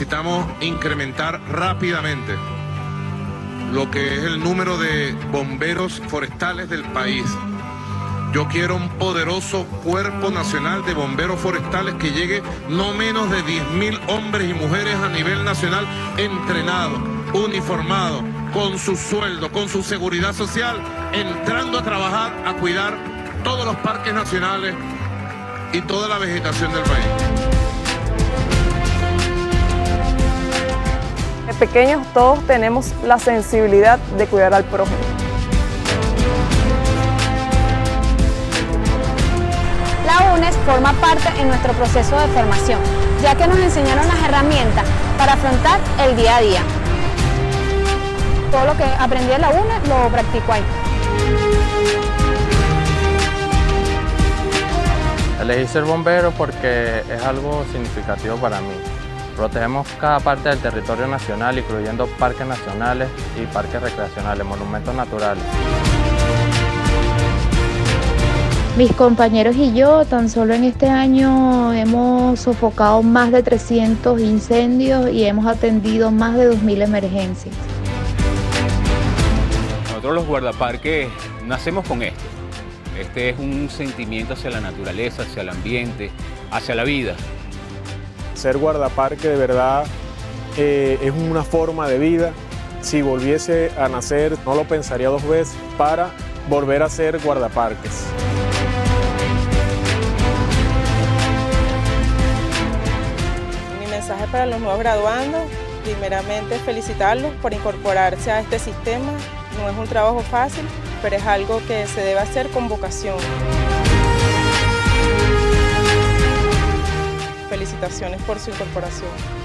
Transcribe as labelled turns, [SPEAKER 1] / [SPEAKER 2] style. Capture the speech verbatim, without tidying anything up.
[SPEAKER 1] necesitamos incrementar rápidamente lo que es el número de bomberos forestales del país. Yo quiero un poderoso cuerpo nacional de bomberos forestales que llegue no menos de diez mil hombres y mujeres a nivel nacional entrenados, uniformados, con su sueldo, con su seguridad social, entrando a trabajar, a cuidar todos los parques nacionales y toda la vegetación del país.
[SPEAKER 2] De pequeños todos tenemos la sensibilidad de cuidar al prójimo.
[SPEAKER 3] La U N E S forma parte en nuestro proceso de formación, ya que nos enseñaron las herramientas para afrontar el día a día. Todo lo que aprendí en la U N E S lo practico ahí.
[SPEAKER 4] Elegí ser bombero porque es algo significativo para mí. Protegemos cada parte del territorio nacional, incluyendo parques nacionales y parques recreacionales, monumentos naturales.
[SPEAKER 5] Mis compañeros y yo, tan solo en este año hemos sofocado más de trescientos incendios y hemos atendido más de dos mil emergencias.
[SPEAKER 6] Nosotros los guardaparques nacemos con esto. Este es un sentimiento hacia la naturaleza, hacia el ambiente, hacia la vida.
[SPEAKER 7] Ser guardaparque de verdad eh, es una forma de vida. Si volviese a nacer, no lo pensaría dos veces para volver a ser guardaparques.
[SPEAKER 2] Mi mensaje para los nuevos graduandos, primeramente felicitarlos por incorporarse a este sistema. No es un trabajo fácil, pero es algo que se debe hacer con vocación. Felicitaciones por su incorporación.